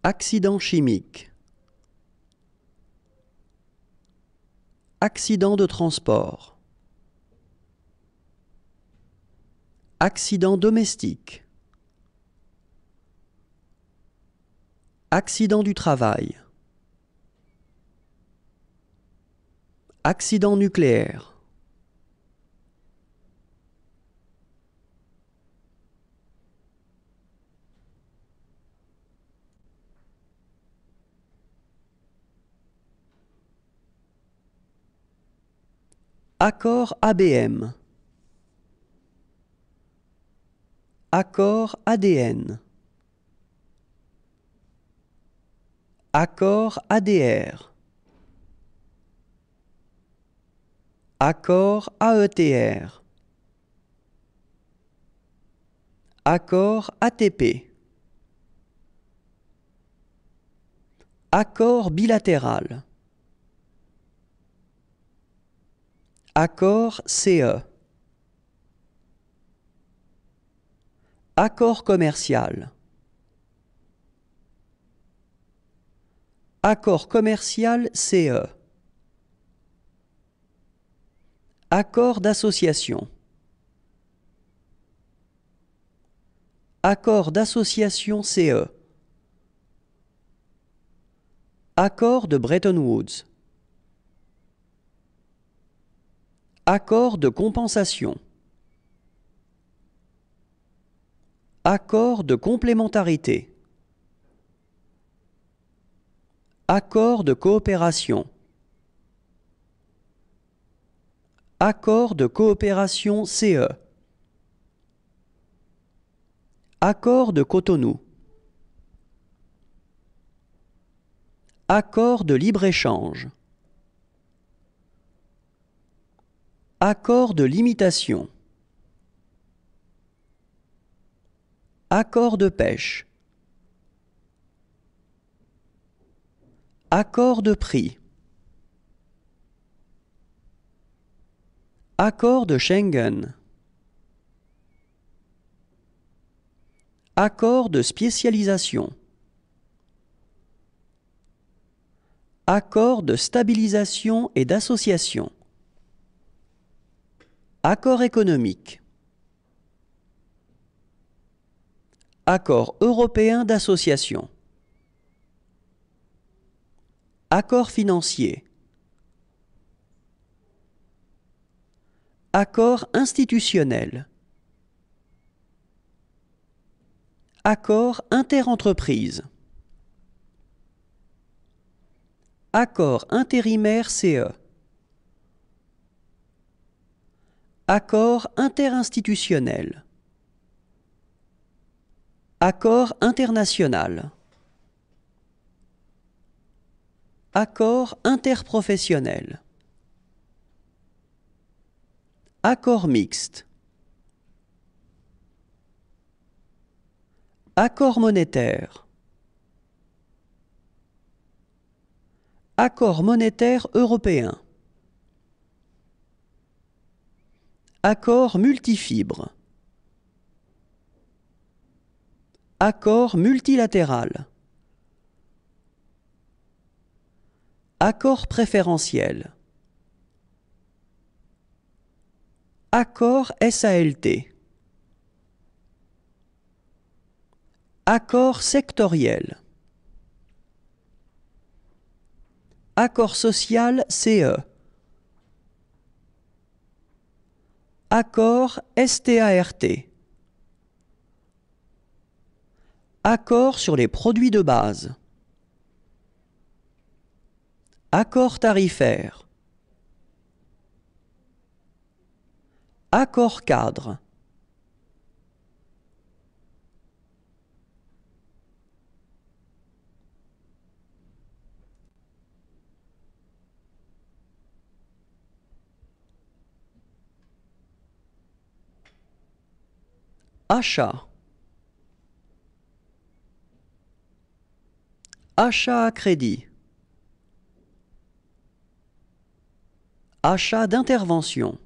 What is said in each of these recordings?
Accident chimique. Accident de transport. Accident domestique. Accident du travail. Accident nucléaire. Accord ABM. Accord ADN. Accord ADR. Accord AETR. Accord ATP. Accord bilatéral. Accord CE. Accord commercial. Accord commercial CE. Accord d'association. Accord d'association CE. Accord de Bretton Woods. Accord de compensation. Accord de complémentarité. Accord de coopération. Accord de coopération CE. Accord de Cotonou. Accord de libre-échange. Accord de limitation. Accord de pêche. Accord de prix. Accord de Schengen. Accord de spécialisation. Accord de stabilisation et d'association. Accord économique. Accord européen d'association. Accord financier. Accord institutionnel. Accord interentreprise. Accord intérimaire CE. Accord interinstitutionnel. Accord international. Accord interprofessionnel. Accord mixte. Accord monétaire. Accord monétaire européen. Accord multifibre. Accord multilatéral. Accord préférentiel. Accord SALT. Accord sectoriel. Accord social CE. Accord START. Accord sur les produits de base. Accord tarifaire. Accord cadre. Achat. Achat à crédit. Achat d'intervention.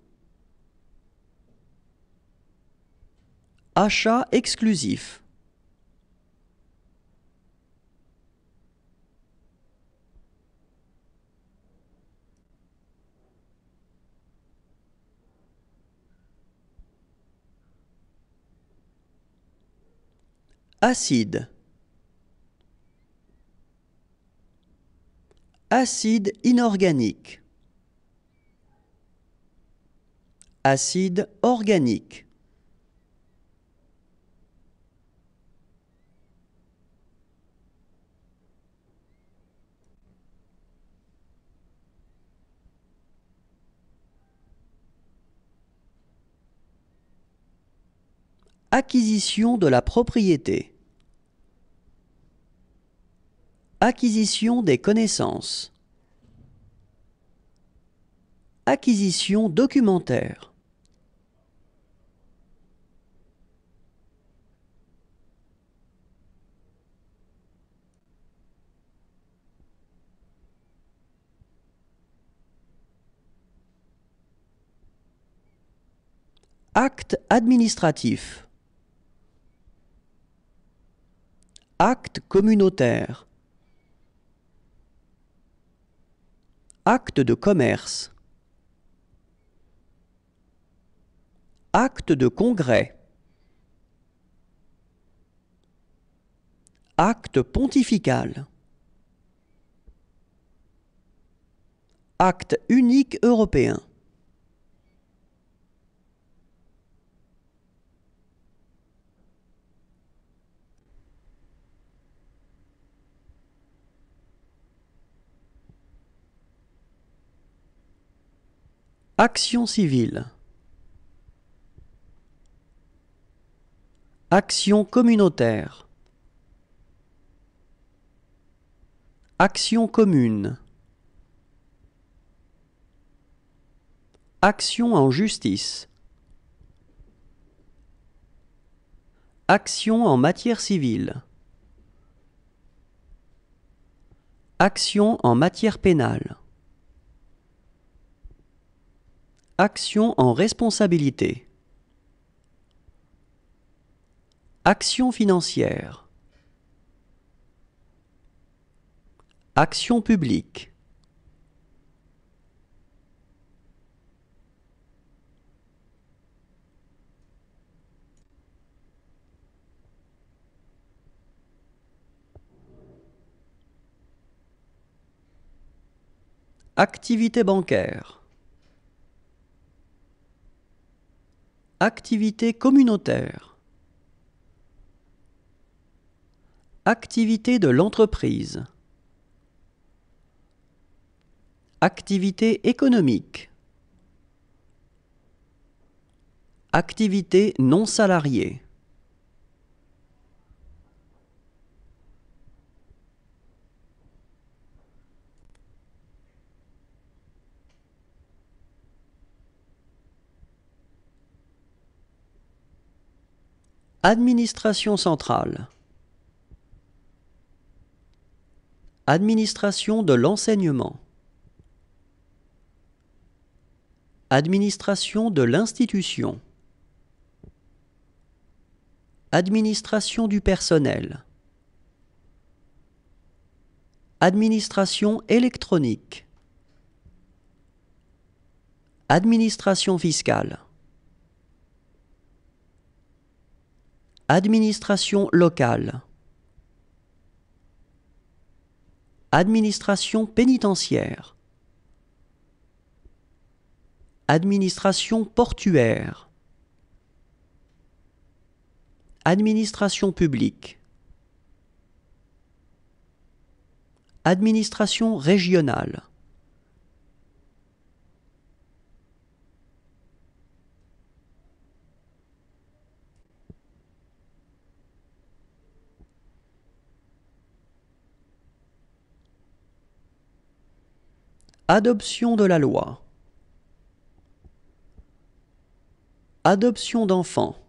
Achat exclusif. Acide. Acide inorganique. Acide organique. Acquisition de la propriété. Acquisition des connaissances. Acquisition documentaire. Acte administratif. Acte communautaire. Acte de commerce. Acte de congrès. Acte pontifical. Acte unique européen. Action civile. Action communautaire. Action commune. Action en justice. Action en matière civile. Action en matière pénale. Action en responsabilité. Action financière. Action publique. Activité bancaire. Activité communautaire. Activité de l'entreprise. Activité économique. Activité non salariée. Administration centrale. Administration de l'enseignement. Administration de l'institution. Administration du personnel. Administration électronique. Administration fiscale. Administration locale. Administration pénitentiaire. Administration portuaire. Administration publique. Administration régionale. Adoption de la loi. Adoption d'enfants.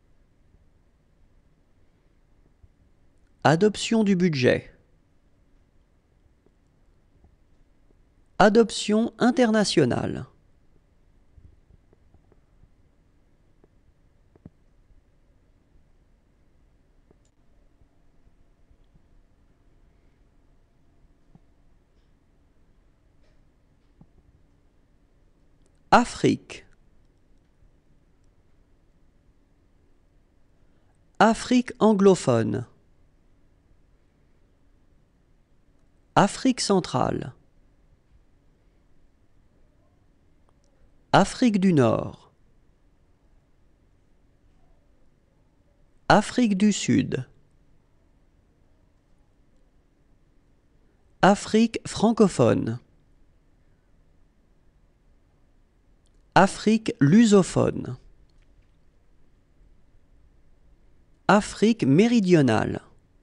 Adoption du budget. Adoption internationale. Afrique. Afrique anglophone. Afrique centrale. Afrique du Nord. Afrique du Sud. Afrique francophone. Afrique lusophone. Afrique méridionale.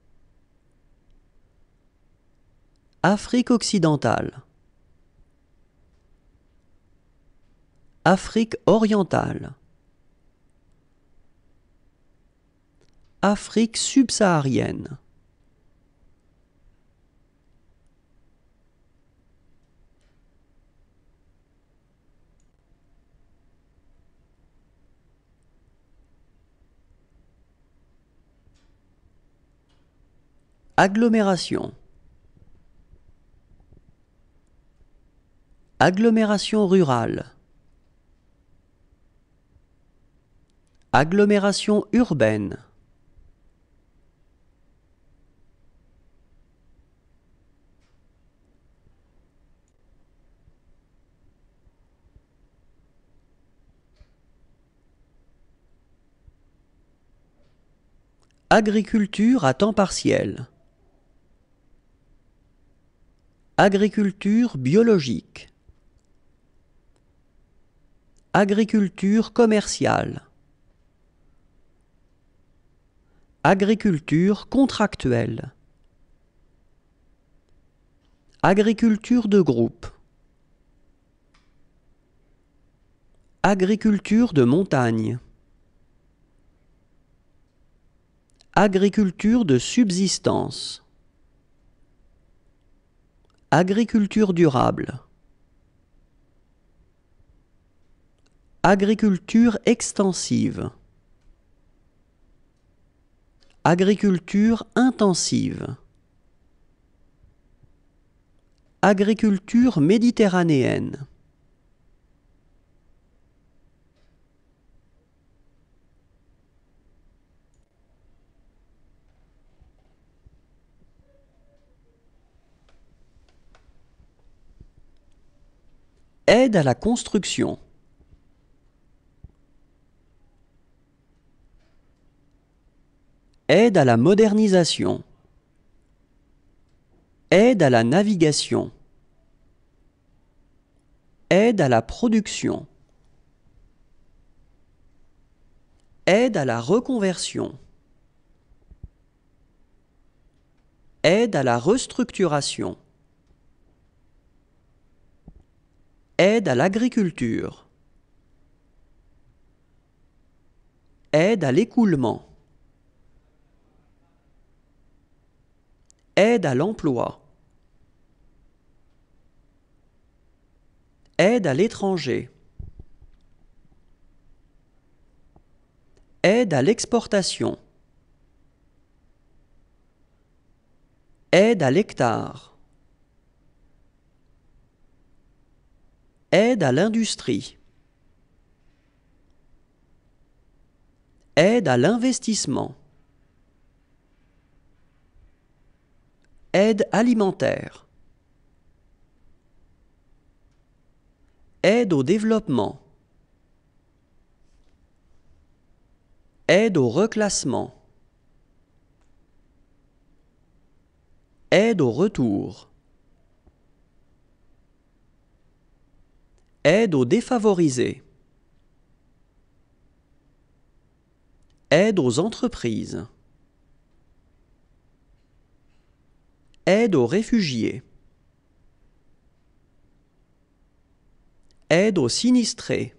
Afrique occidentale. Afrique orientale. Afrique subsaharienne. Agglomération. Agglomération rurale. Agglomération urbaine. Agriculture à temps partiel. Agriculture biologique. Agriculture commerciale. Agriculture contractuelle. Agriculture de groupe. Agriculture de montagne. Agriculture de subsistance. Agriculture durable. Agriculture extensive. Agriculture intensive. Agriculture méditerranéenne. Aide à la construction. Aide à la modernisation. Aide à la navigation. Aide à la production. Aide à la reconversion. Aide à la restructuration. Aide à l'agriculture. Aide à l'écoulement. Aide à l'emploi. Aide à l'étranger. Aide à l'exportation. Aide à l'hectare. Aide à l'industrie. Aide à l'investissement. Aide alimentaire. Aide au développement. Aide au reclassement. Aide au retour. Aide aux défavorisés. Aide aux entreprises. Aide aux réfugiés. Aide aux sinistrés.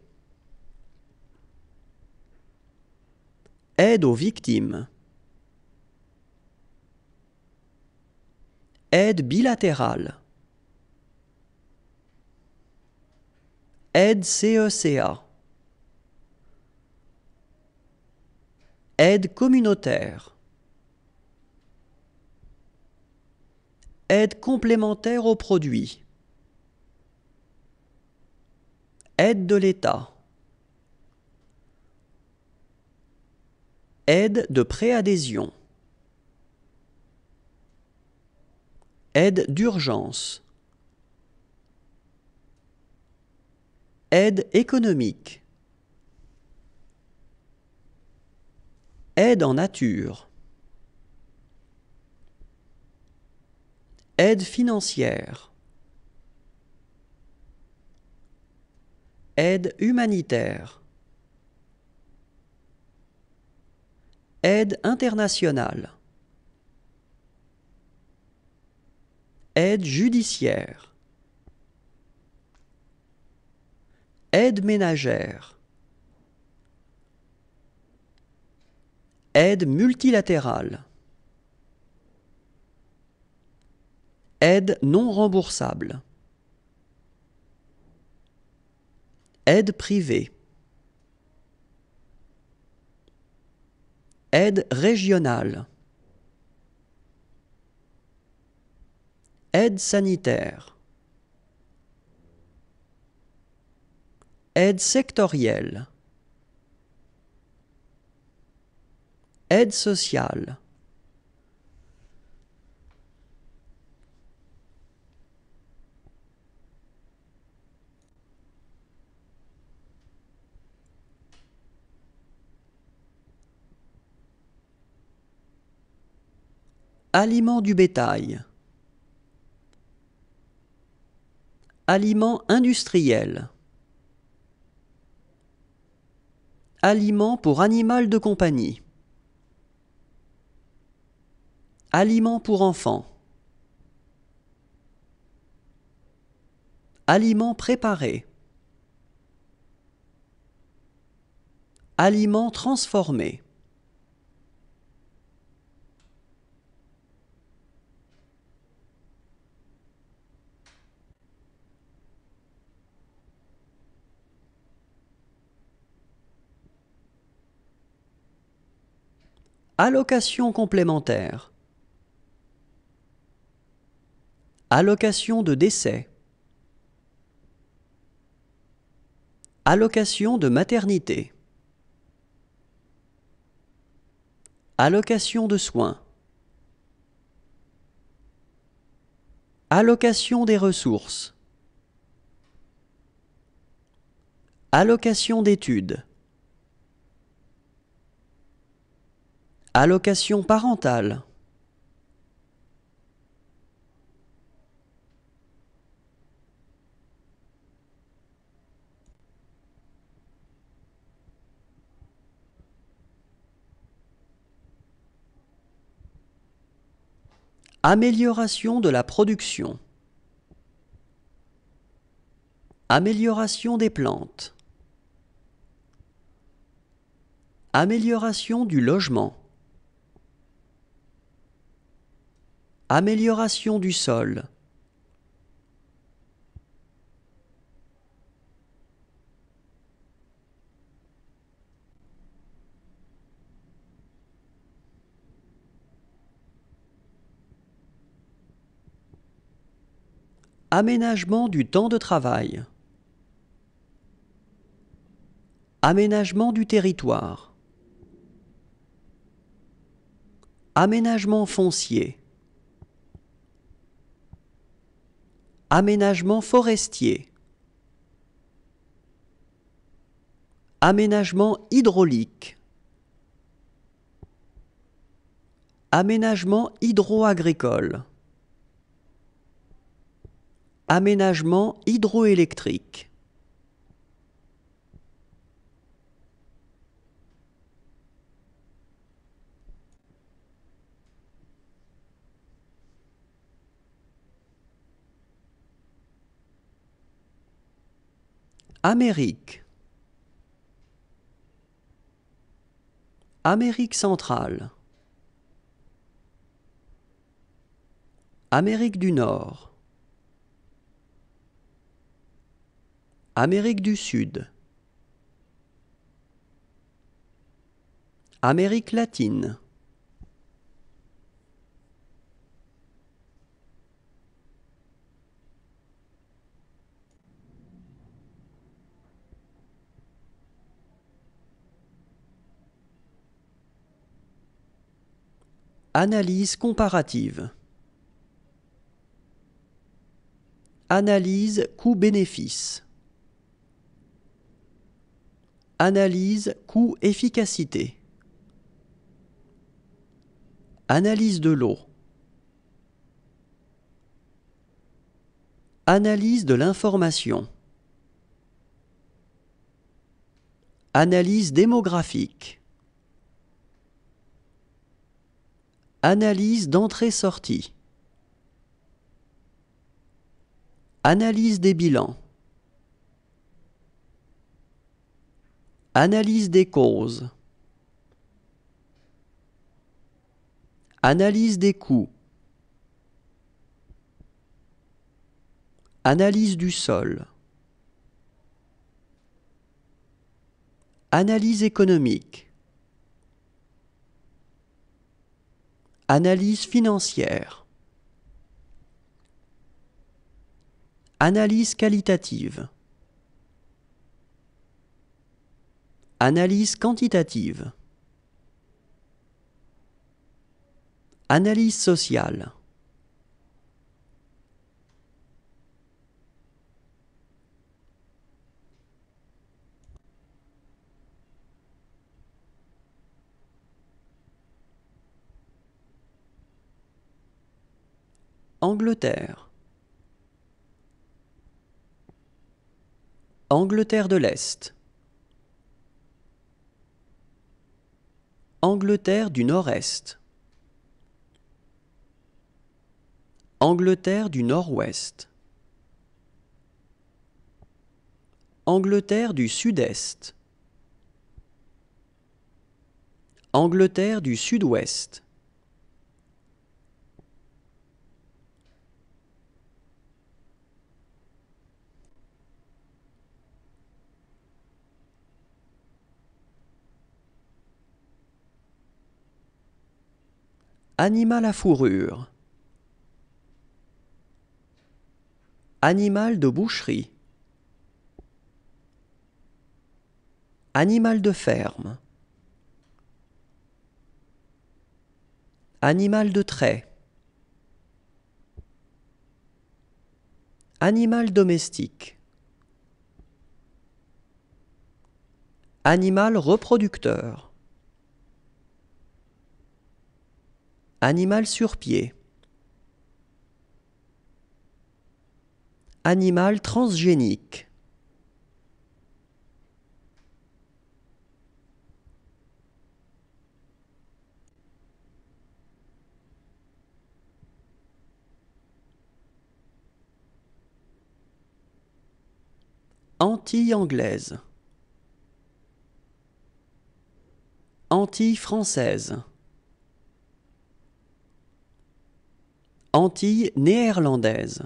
Aide aux victimes. Aide bilatérale. Aide CECA. Aide communautaire. Aide complémentaire aux produits. Aide de l'État. Aide de préadhésion. Aide d'urgence. Aide économique. Aide en nature. Aide financière. Aide humanitaire. Aide internationale. Aide judiciaire. Aide ménagère. Aide multilatérale. Aide non remboursable. Aide privée. Aide régionale. Aide sanitaire. Aide sectorielle. Aide sociale. Aliment du bétail. Aliment industriel. Aliment pour animal de compagnie. Aliment pour enfants. Aliment préparé. Aliment transformé. Allocation complémentaire. Allocation de décès. Allocation de maternité. Allocation de soins. Allocation des ressources. Allocation d'études. Allocation parentale. Amélioration de la production. Amélioration des plantes. Amélioration du logement. Amélioration du sol. Aménagement du temps de travail. Aménagement du territoire. Aménagement foncier. Aménagement forestier. Aménagement hydraulique. Aménagement hydro-agricole. Aménagement hydroélectrique. Amérique. Amérique centrale. Amérique du Nord. Amérique du Sud. Amérique latine. Analyse comparative. Analyse coût-bénéfice. Analyse coût-efficacité. Analyse de l'eau. Analyse de l'information. Analyse démographique. Analyse d'entrée-sortie. Analyse des bilans. Analyse des causes. Analyse des coûts. Analyse du sol. Analyse économique. Analyse financière. Analyse qualitative. Analyse quantitative. Analyse sociale. Angleterre. Angleterre de l'Est. Angleterre du Nord-Est. Angleterre du Nord-Ouest. Angleterre du Sud-Est. Angleterre du Sud-Ouest. Animal à fourrure. Animal de boucherie. Animal de ferme. Animal de trait. Animal domestique. Animal reproducteur. Animal sur pied. Animal transgénique. Antilles anglaises. Antilles françaises. Antilles néerlandaises.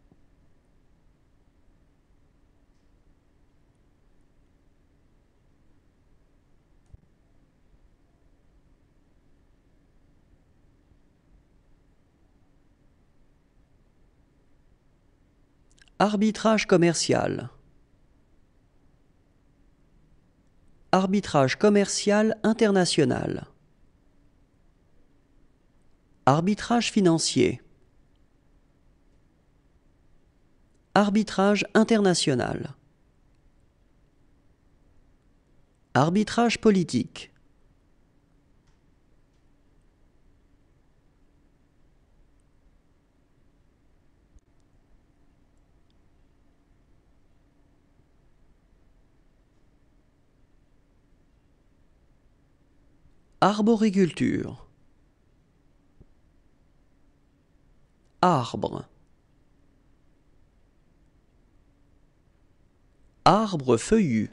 Arbitrage commercial. Arbitrage commercial international. Arbitrage financier. Arbitrage international. Arbitrage politique. Arboriculture. Arbre. Arbre feuillu.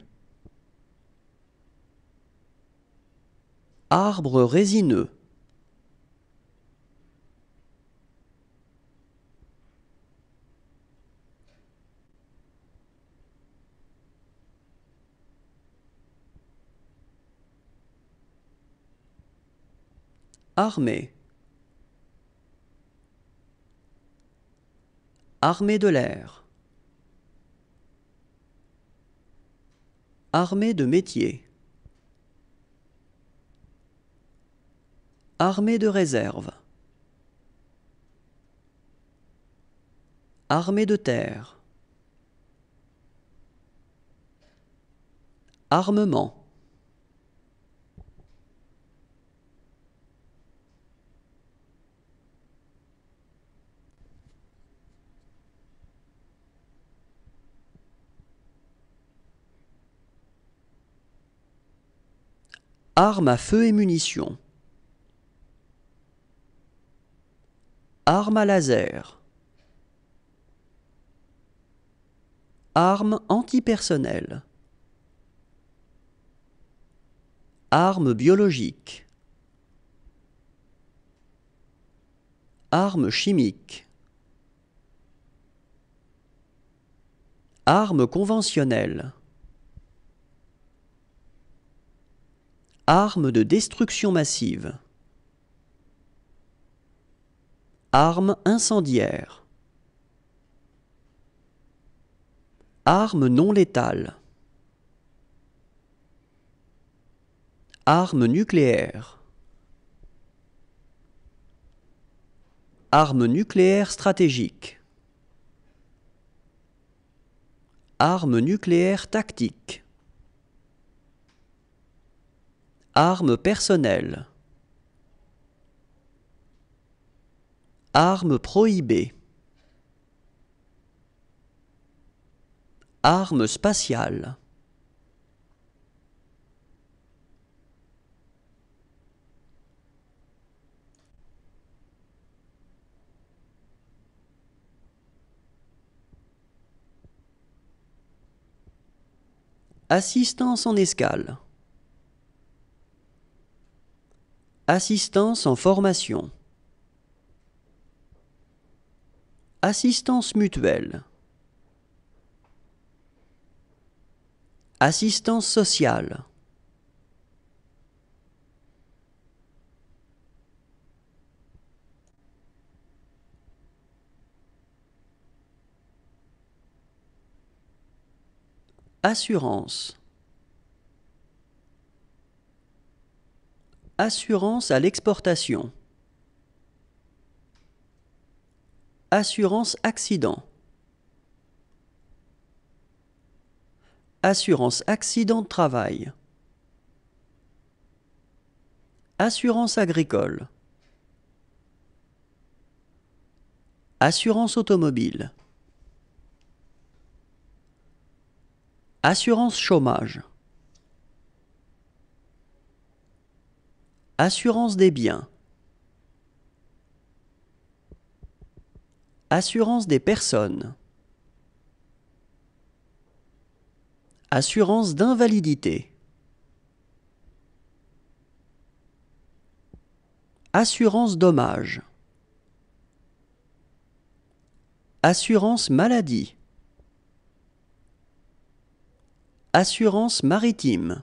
Arbre résineux. Armée. Armée de l'air. Armée de métier. Armée de réserve. Armée de terre. Armement. Arme à feu et munitions. Arme à laser. Arme antipersonnelle. Arme biologique. Arme chimique. Arme conventionnelle. Arme de destruction massive. Arme incendiaire. Arme non létale. Arme nucléaire. Arme nucléaire stratégique. Arme nucléaire tactique. Arme personnelle. Arme prohibée. Arme spatiale. Assistance en escale. Assistance en formation. Assistance mutuelle. Assistance sociale. Assurance. Assurance à l'exportation. Assurance accident. Assurance accident de travail. Assurance agricole. Assurance automobile. Assurance chômage. Assurance des biens. Assurance des personnes. Assurance d'invalidité. Assurance dommage. Assurance maladie. Assurance maritime.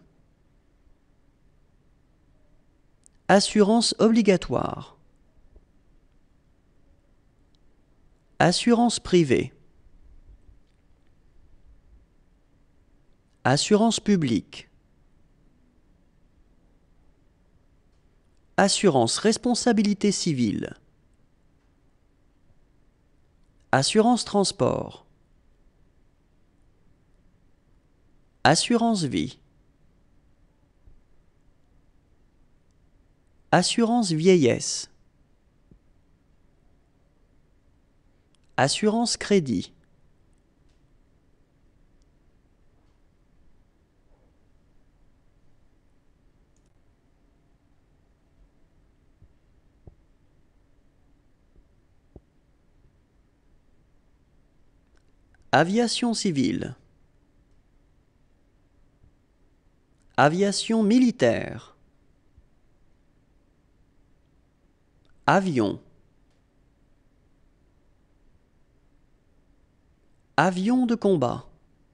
Assurance obligatoire. Assurance privée. Assurance publique. Assurance responsabilité civile. Assurance transport. Assurance vie. Assurance vieillesse. Assurance crédit. Aviation civile. Aviation militaire. Avion. Avion de combat.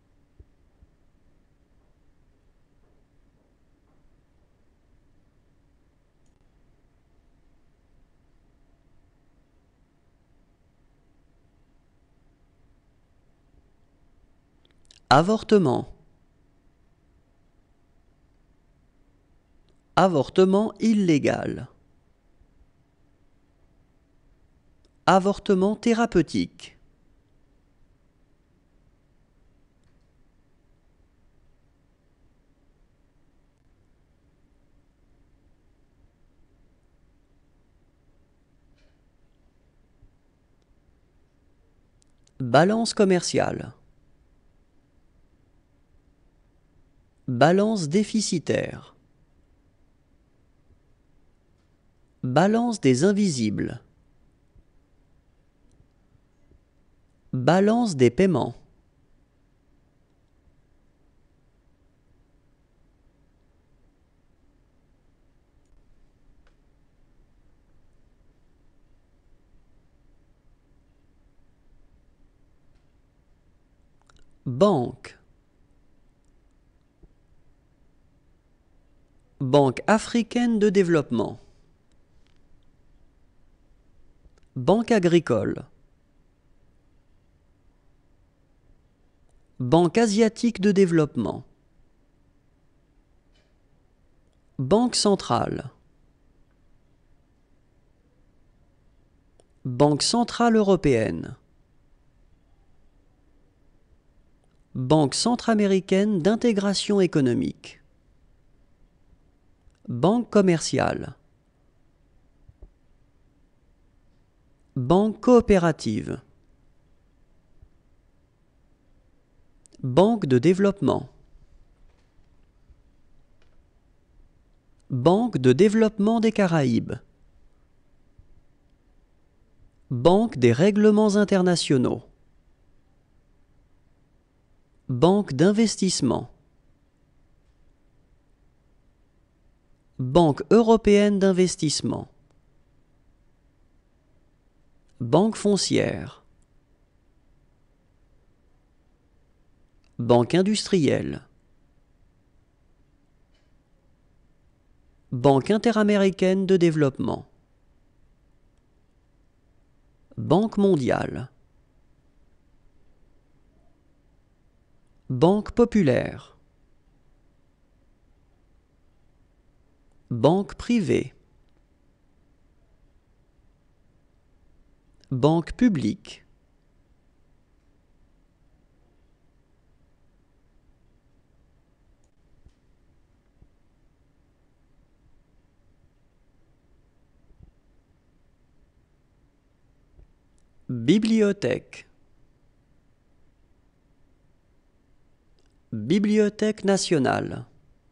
Avortement. Avortement illégal. Avortement thérapeutique. Balance commerciale. Balance déficitaire. Balance des invisibles. Balance des paiements. Banque. Banque africaine de développement. Banque agricole. Banque asiatique de développement. Banque centrale. Banque centrale européenne. Banque centra-américaine d'intégration économique. Banque commerciale. Banque coopérative. Banque de développement. Banque de développement des Caraïbes. Banque des règlements internationaux. Banque d'investissement. Banque européenne d'investissement. Banque foncière. Banque industrielle. Banque interaméricaine de développement. Banque mondiale. Banque populaire. Banque privée. Banque publique. Bibliothèque. Bibliothèque nationale.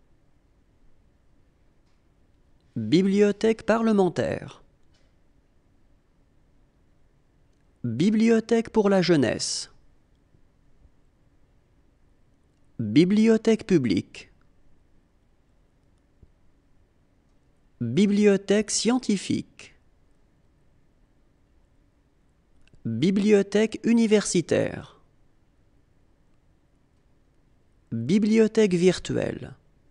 Bibliothèque parlementaire. Bibliothèque pour la jeunesse. Bibliothèque publique. Bibliothèque scientifique. Bibliothèque universitaire. Bibliothèque virtuelle.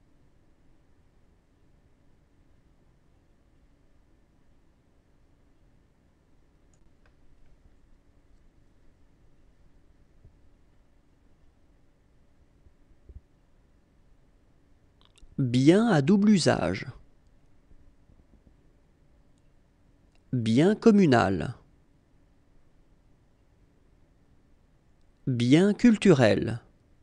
Bien à double usage. Bien communal. Bien culturel.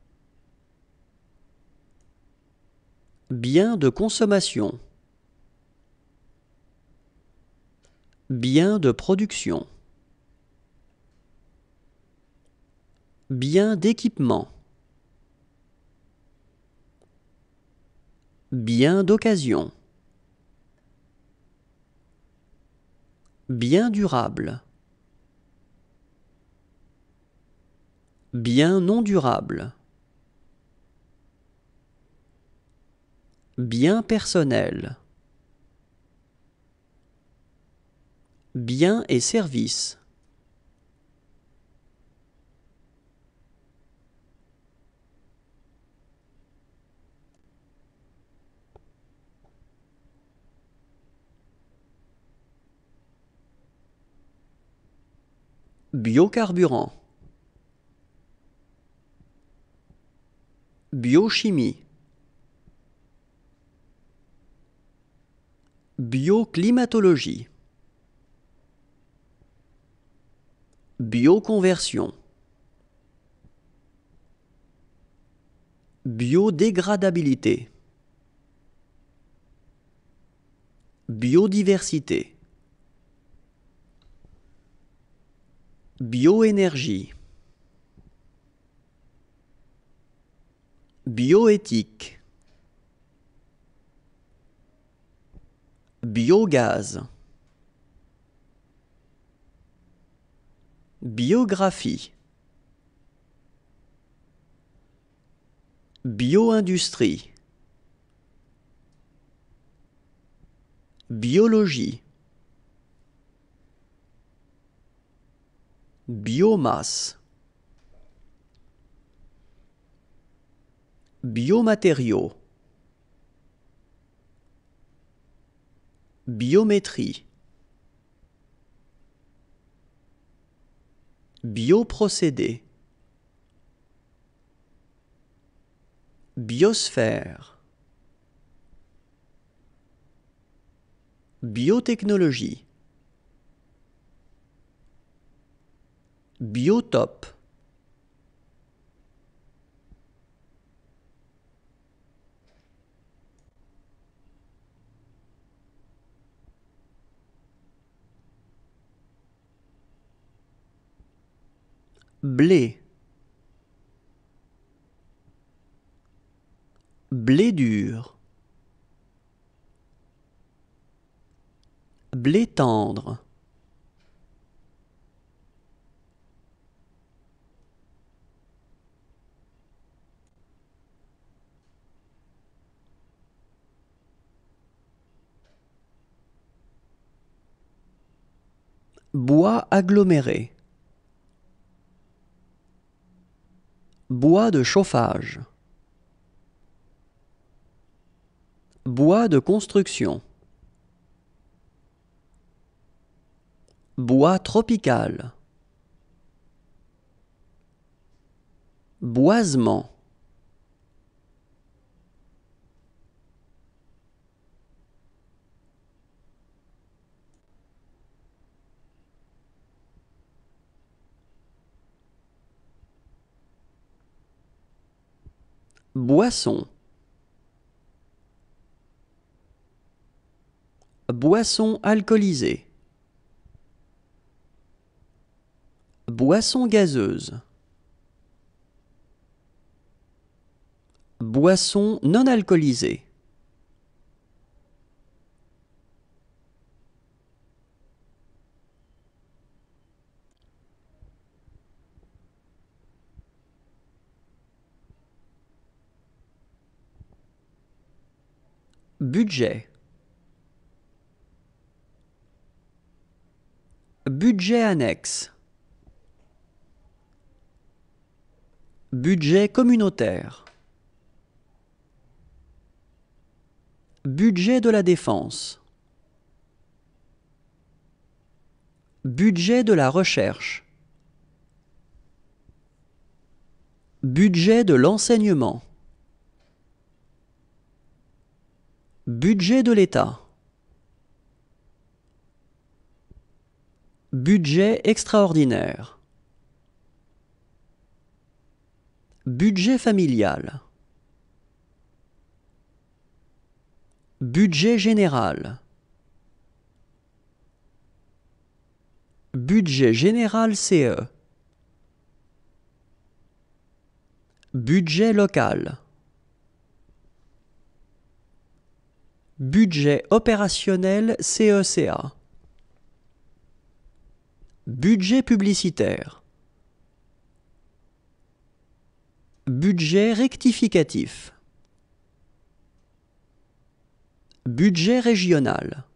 Bien de consommation. Bien de production. Bien d'équipement. Bien d'occasion. Bien durable. Bien non durable. Bien personnel. Biens et services. Biocarburant. Biochimie. Bioclimatologie. bioconversion, biodégradabilité, biodiversité, bioénergie, bioéthique, biogaz, biographie, bioindustrie, biologie, biomasse, biomatériaux, biométrie, bioprocédé, biosphère, biotechnologie, biotope, blé, blé dur, blé tendre, bois aggloméré, bois de chauffage, bois de construction, bois tropical, boisement, boisson, boisson alcoolisée, boisson gazeuse, boisson non alcoolisée, budget, budget annexe, budget communautaire, budget de la défense, budget de la recherche, budget de l'enseignement, budget de l'État, budget extraordinaire, budget familial, budget général, budget général CE, budget local, budget opérationnel CECA, budget publicitaire, budget rectificatif, budget régional,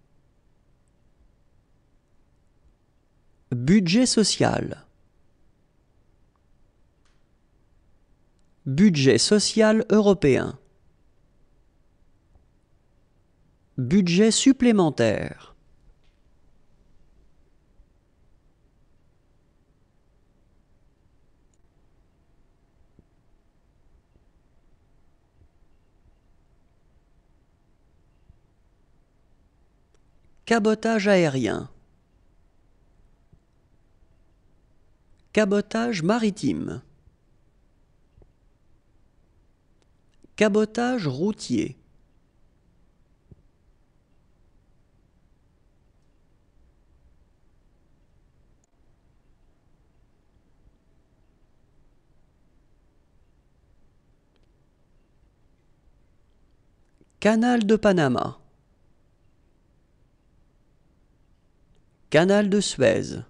budget social, budget social européen, budget supplémentaire, cabotage aérien, Cabotage maritime. Cabotage routier. Canal de Panama. Canal de Suez.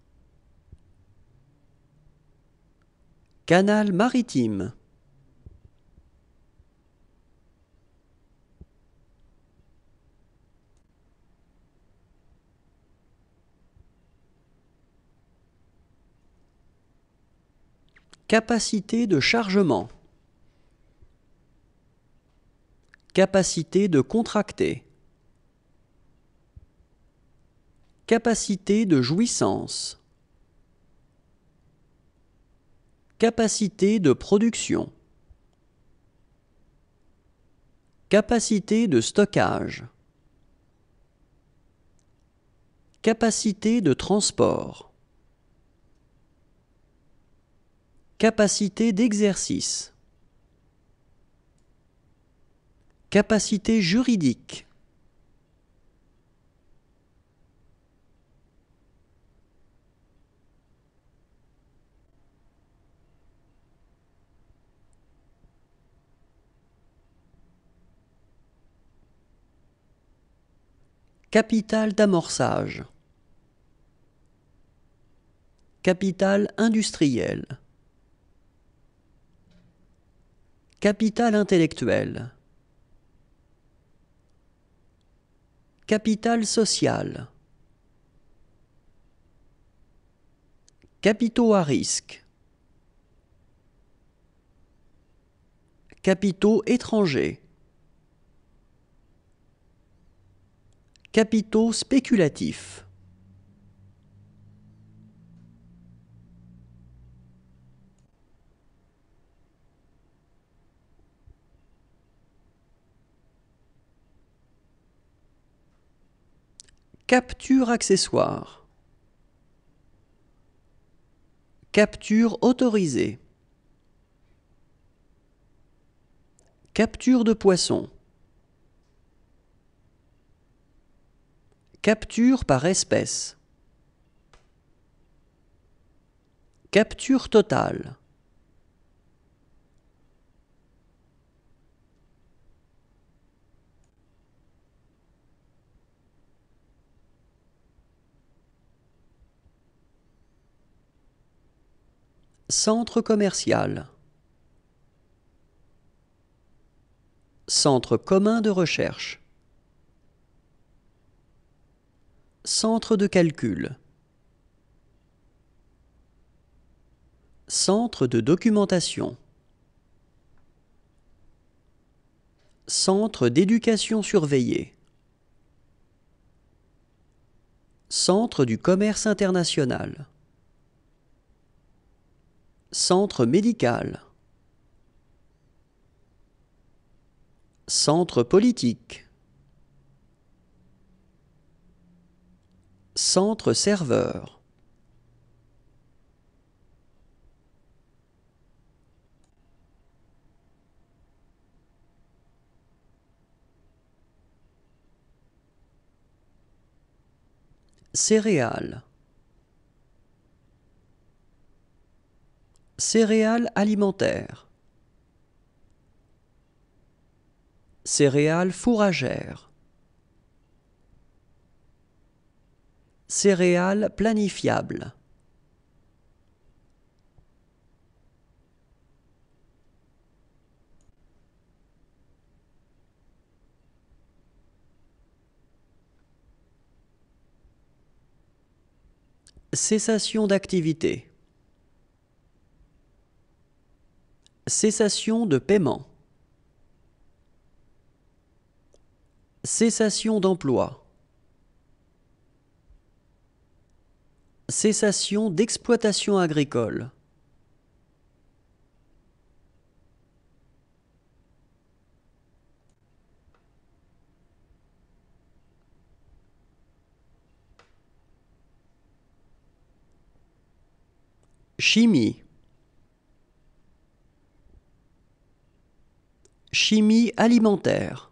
Canal maritime. Capacité de chargement. Capacité de contracter. Capacité de jouissance. Capacité de production. Capacité de stockage. Capacité de transport. Capacité d'exercice. Capacité juridique. Capital d'amorçage. Capital industriel. Capital intellectuel. Capital social. Capitaux à risque. Capitaux étrangers. Capitaux spéculatifs. Capture accessoire. Capture autorisée. Capture de poisson. Capture par espèce. Capture totale. Centre commercial. Centre commun de recherche. Centre de calcul. Centre de documentation. Centre d'éducation surveillée. Centre du commerce international. Centre médical. Centre politique. Centre serveur. Céréales. Céréales alimentaires. Céréales fourragères. Céréales planifiables. Cessation d'activité. Cessation de paiement. Cessation d'emploi. Cessation d'exploitation agricole. Chimie. Chimie alimentaire.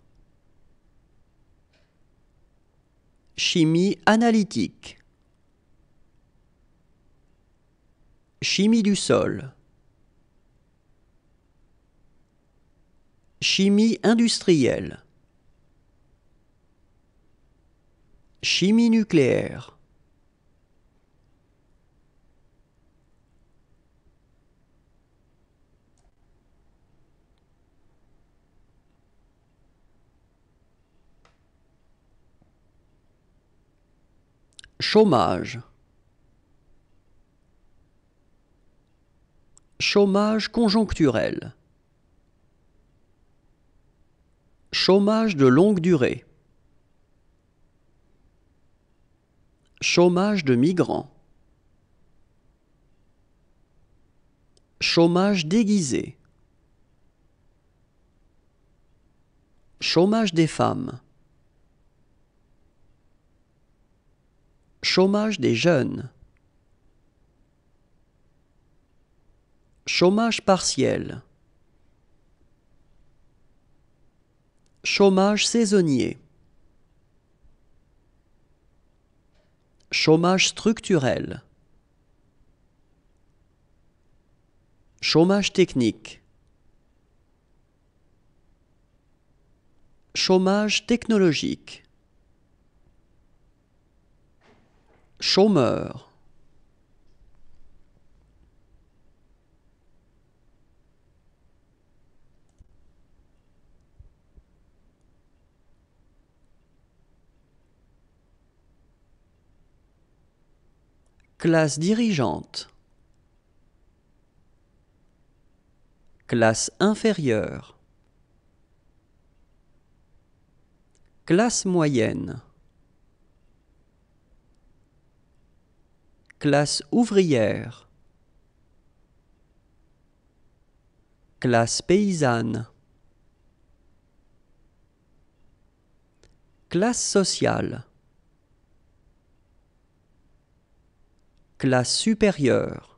Chimie analytique. Chimie du sol. Chimie industrielle. Chimie nucléaire. Chômage. Chômage conjoncturel. Chômage de longue durée. Chômage de migrants. Chômage déguisé. Chômage des femmes. Chômage des jeunes. Chômage partiel. Chômage saisonnier. Chômage structurel. Chômage technique. Chômage technologique. Chômeur. Classe dirigeante. Classe inférieure. Classe moyenne. Classe ouvrière. Classe paysanne. Classe sociale. Classe supérieure.